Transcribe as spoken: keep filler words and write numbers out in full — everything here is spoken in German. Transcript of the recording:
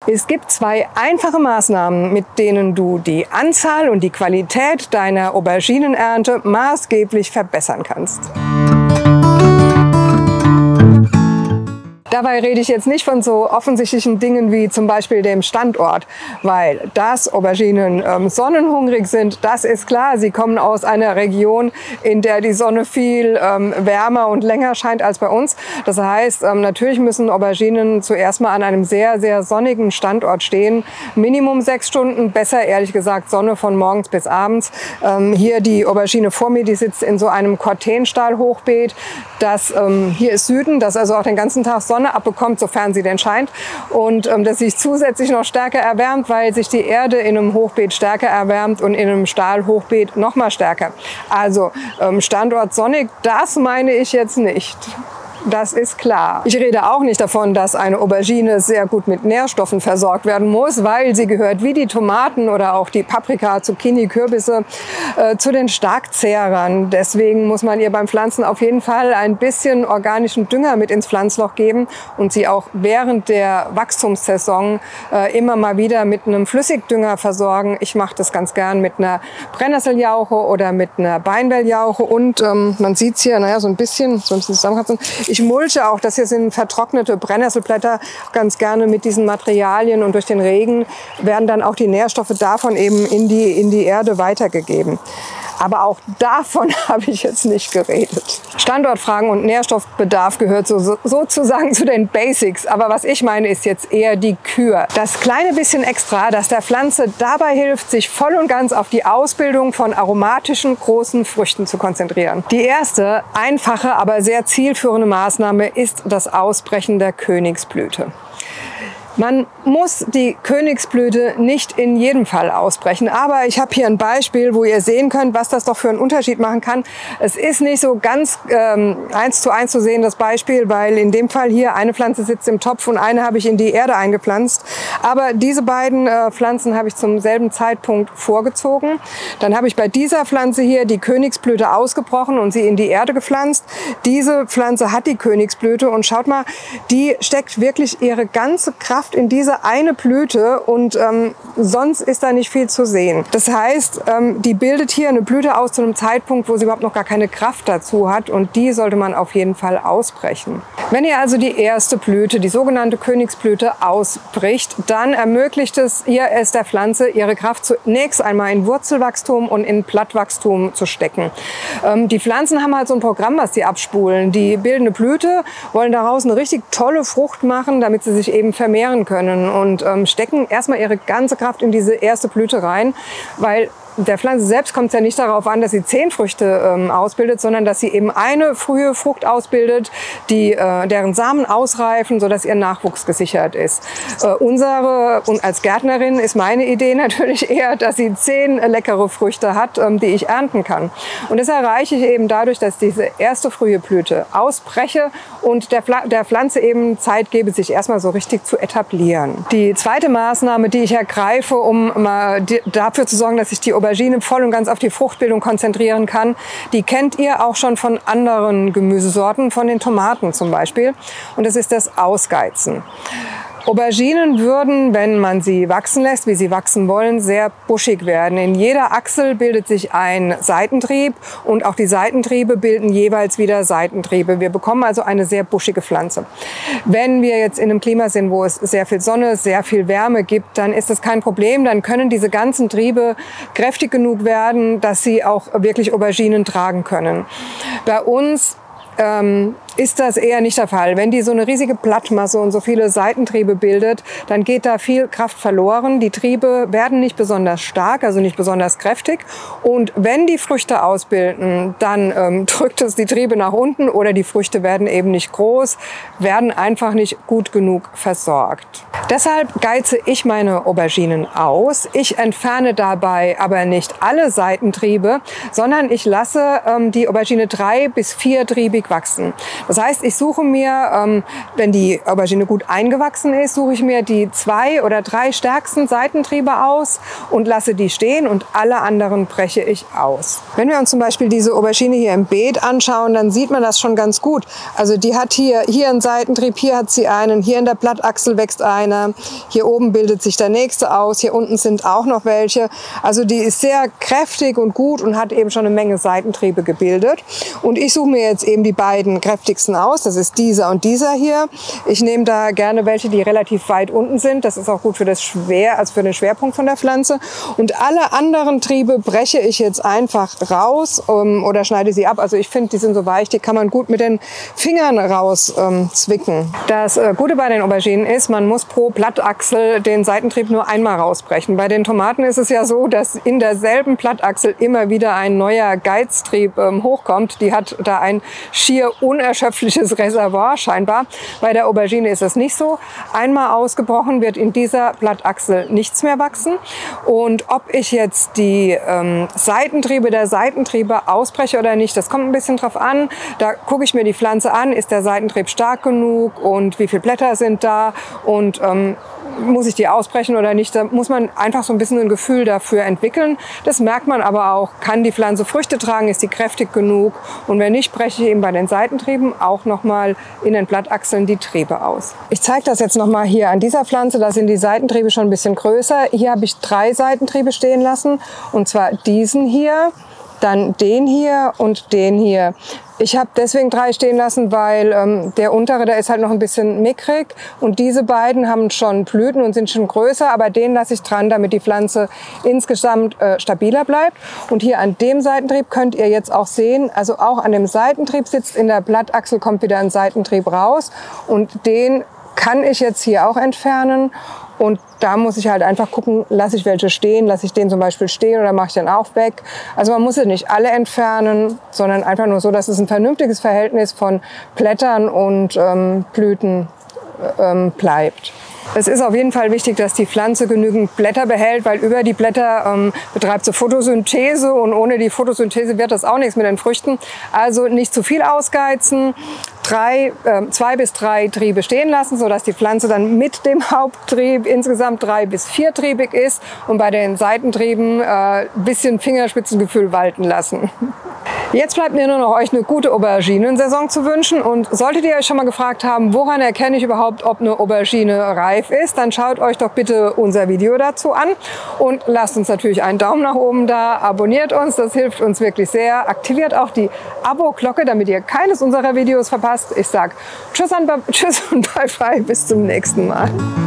Es gibt zwei einfache Maßnahmen, mit denen du die Anzahl und die Qualität deiner Auberginenernte maßgeblich verbessern kannst. Dabei rede ich jetzt nicht von so offensichtlichen Dingen wie zum Beispiel dem Standort, weil dass Auberginen ähm, sonnenhungrig sind, das ist klar. Sie kommen aus einer Region, in der die Sonne viel ähm, wärmer und länger scheint als bei uns. Das heißt, ähm, natürlich müssen Auberginen zuerst mal an einem sehr, sehr sonnigen Standort stehen. Minimum sechs Stunden, besser ehrlich gesagt Sonne von morgens bis abends. Ähm, hier die Aubergine vor mir, die sitzt in so einem Cortenstahl-Hochbeet. Das ähm, hier ist Süden, das also auch den ganzen Tag Sonne abbekommt, sofern sie denn scheint, und ähm, das sich zusätzlich noch stärker erwärmt, weil sich die Erde in einem Hochbeet stärker erwärmt und in einem Stahlhochbeet noch mal stärker. Also ähm, Standort sonnig, das meine ich jetzt nicht. Das ist klar. Ich rede auch nicht davon, dass eine Aubergine sehr gut mit Nährstoffen versorgt werden muss, weil sie gehört wie die Tomaten oder auch die Paprika, Zucchini, Kürbisse äh, zu den Starkzehrern. Deswegen muss man ihr beim Pflanzen auf jeden Fall ein bisschen organischen Dünger mit ins Pflanzloch geben und sie auch während der Wachstumssaison äh, immer mal wieder mit einem Flüssigdünger versorgen. Ich mache das ganz gern mit einer Brennnesseljauche oder mit einer Beinwelljauche und ähm, man sieht es hier, naja, so ein bisschen, so ein bisschen zusammenkratzen. Ich mulche auch, das hier sind vertrocknete Brennnesselblätter, ganz gerne mit diesen Materialien, und durch den Regen werden dann auch die Nährstoffe davon eben in die, in die Erde weitergegeben. Aber auch davon habe ich jetzt nicht geredet. Standortfragen und Nährstoffbedarf gehört so, so, sozusagen zu den Basics. Aber was ich meine, ist jetzt eher die Kür. Das kleine bisschen extra, das der Pflanze dabei hilft, sich voll und ganz auf die Ausbildung von aromatischen, großen Früchten zu konzentrieren. Die erste, einfache, aber sehr zielführende Maßnahme ist das Ausbrechen der Königsblüte. Man muss die Königsblüte nicht in jedem Fall ausbrechen, aber ich habe hier ein Beispiel, wo ihr sehen könnt, was das doch für einen Unterschied machen kann. Es ist nicht so ganz ähm, eins zu eins zu sehen, das Beispiel, weil in dem Fall hier eine Pflanze sitzt im Topf und eine habe ich in die Erde eingepflanzt. Aber diese beiden äh, Pflanzen habe ich zum selben Zeitpunkt vorgezogen. Dann habe ich bei dieser Pflanze hier die Königsblüte ausgebrochen und sie in die Erde gepflanzt. Diese Pflanze hat die Königsblüte und schaut mal, die steckt wirklich ihre ganze Kraft in diese eine Blüte und ähm, sonst ist da nicht viel zu sehen. Das heißt, ähm, die bildet hier eine Blüte aus zu einem Zeitpunkt, wo sie überhaupt noch gar keine Kraft dazu hat, und die sollte man auf jeden Fall ausbrechen. Wenn ihr also die erste Blüte, die sogenannte Königsblüte, ausbricht, dann ermöglicht es ihr es der Pflanze, ihre Kraft zunächst einmal in Wurzelwachstum und in Blattwachstum zu stecken. Ähm, die Pflanzen haben halt so ein Programm, was sie abspulen. Die bilden eine Blüte, wollen daraus eine richtig tolle Frucht machen, damit sie sich eben vermehren können, und ähm, stecken erstmal ihre ganze Kraft in diese erste Blüte rein, weil der Pflanze selbst kommt es ja nicht darauf an, dass sie zehn Früchte ähm, ausbildet, sondern dass sie eben eine frühe Frucht ausbildet, die, äh, deren Samen ausreifen, sodass ihr Nachwuchs gesichert ist. Äh, unsere, und als Gärtnerin ist meine Idee natürlich eher, dass sie zehn leckere Früchte hat, ähm, die ich ernten kann. Und das erreiche ich eben dadurch, dass diese erste frühe Blüte ausbreche und der, Pfl der Pflanze eben Zeit gebe, sich erstmal so richtig zu etablieren. Die zweite Maßnahme, die ich ergreife, um mal dafür zu sorgen, dass ich die Aubergine voll und ganz auf die Fruchtbildung konzentrieren kann, die kennt ihr auch schon von anderen Gemüsesorten, von den Tomaten zum Beispiel. Und das ist das Ausgeizen. Auberginen würden, wenn man sie wachsen lässt, wie sie wachsen wollen, sehr buschig werden. In jeder Achsel bildet sich ein Seitentrieb und auch die Seitentriebe bilden jeweils wieder Seitentriebe. Wir bekommen also eine sehr buschige Pflanze. Wenn wir jetzt in einem Klima sind, wo es sehr viel Sonne, sehr viel Wärme gibt, dann ist das kein Problem. Dann können diese ganzen Triebe kräftig genug werden, dass sie auch wirklich Auberginen tragen können. Bei uns ähm, ist das eher nicht der Fall. Wenn die so eine riesige Blattmasse und so viele Seitentriebe bildet, dann geht da viel Kraft verloren. Die Triebe werden nicht besonders stark, also nicht besonders kräftig. Und wenn die Früchte ausbilden, dann ähm, drückt es die Triebe nach unten oder die Früchte werden eben nicht groß, werden einfach nicht gut genug versorgt. Deshalb geize ich meine Auberginen aus. Ich entferne dabei aber nicht alle Seitentriebe, sondern ich lasse ähm, die Aubergine drei- bis viertriebig wachsen. Das heißt, ich suche mir, ähm, wenn die Aubergine gut eingewachsen ist, suche ich mir die zwei oder drei stärksten Seitentriebe aus und lasse die stehen und alle anderen breche ich aus. Wenn wir uns zum Beispiel diese Aubergine hier im Beet anschauen, dann sieht man das schon ganz gut. Also die hat hier, hier einen Seitentrieb, hier hat sie einen, hier in der Blattachsel wächst einer, hier oben bildet sich der nächste aus, hier unten sind auch noch welche. Also die ist sehr kräftig und gut und hat eben schon eine Menge Seitentriebe gebildet. Und ich suche mir jetzt eben die beiden kräftigsten aus, das ist dieser und dieser hier. Ich nehme da gerne welche, die relativ weit unten sind, das ist auch gut für das Schwer, also für den Schwerpunkt von der Pflanze. Und alle anderen Triebe breche ich jetzt einfach raus um, oder schneide sie ab. Also ich finde, die sind so weich, die kann man gut mit den Fingern raus ähm, zwicken. Das äh, Gute bei den Auberginen ist, man muss pro Blattachsel den Seitentrieb nur einmal rausbrechen. Bei den Tomaten ist es ja so, dass in derselben Blattachsel immer wieder ein neuer Geiztrieb ähm, hochkommt. Die hat da ein schier unerschöpfliches Reservoir scheinbar. Bei der Aubergine ist es nicht so. Einmal ausgebrochen wird in dieser Blattachsel nichts mehr wachsen. Und ob ich jetzt die ähm, Seitentriebe der Seitentriebe ausbreche oder nicht, das kommt ein bisschen drauf an. Da gucke ich mir die Pflanze an, ist der Seitentrieb stark genug und wie viele Blätter sind da und ähm, muss ich die ausbrechen oder nicht. Da muss man einfach so ein bisschen ein Gefühl dafür entwickeln. Das merkt man aber auch, kann die Pflanze Früchte tragen, ist die kräftig genug und wenn nicht, breche ich eben bei den Seitentrieben auch nochmal in den Blattachseln die Triebe aus. Ich zeige das jetzt nochmal hier an dieser Pflanze, da sind die Seitentriebe schon ein bisschen größer. Hier habe ich drei Seitentriebe stehen lassen und zwar diesen hier, dann den hier und den hier. Ich habe deswegen drei stehen lassen, weil ähm, der untere, der ist halt noch ein bisschen mickrig und diese beiden haben schon Blüten und sind schon größer, aber den lasse ich dran, damit die Pflanze insgesamt äh, stabiler bleibt. Und hier an dem Seitentrieb könnt ihr jetzt auch sehen, also auch an dem Seitentrieb sitzt in der Blattachsel, kommt wieder ein Seitentrieb raus und den kann ich jetzt hier auch entfernen. Und da muss ich halt einfach gucken, lasse ich welche stehen, lasse ich den zum Beispiel stehen oder mache ich den auch weg. Also man muss sie nicht alle entfernen, sondern einfach nur so, dass es ein vernünftiges Verhältnis von Blättern und ähm, Blüten ähm, bleibt. Es ist auf jeden Fall wichtig, dass die Pflanze genügend Blätter behält, weil über die Blätter ähm, betreibt sie Photosynthese und ohne die Photosynthese wird das auch nichts mit den Früchten. Also nicht zu viel ausgeizen, drei, äh, zwei bis drei Triebe stehen lassen, sodass die Pflanze dann mit dem Haupttrieb insgesamt drei bis viertriebig ist und bei den Seitentrieben ein äh, bisschen Fingerspitzengefühl walten lassen. Jetzt bleibt mir nur noch euch eine gute Auberginensaison zu wünschen und solltet ihr euch schon mal gefragt haben, woran erkenne ich überhaupt, ob eine Aubergine reif ist, dann schaut euch doch bitte unser Video dazu an und lasst uns natürlich einen Daumen nach oben da, abonniert uns, das hilft uns wirklich sehr, aktiviert auch die Abo-Glocke, damit ihr keines unserer Videos verpasst. Ich sag Tschüss und Bye-Bye, bis zum nächsten Mal.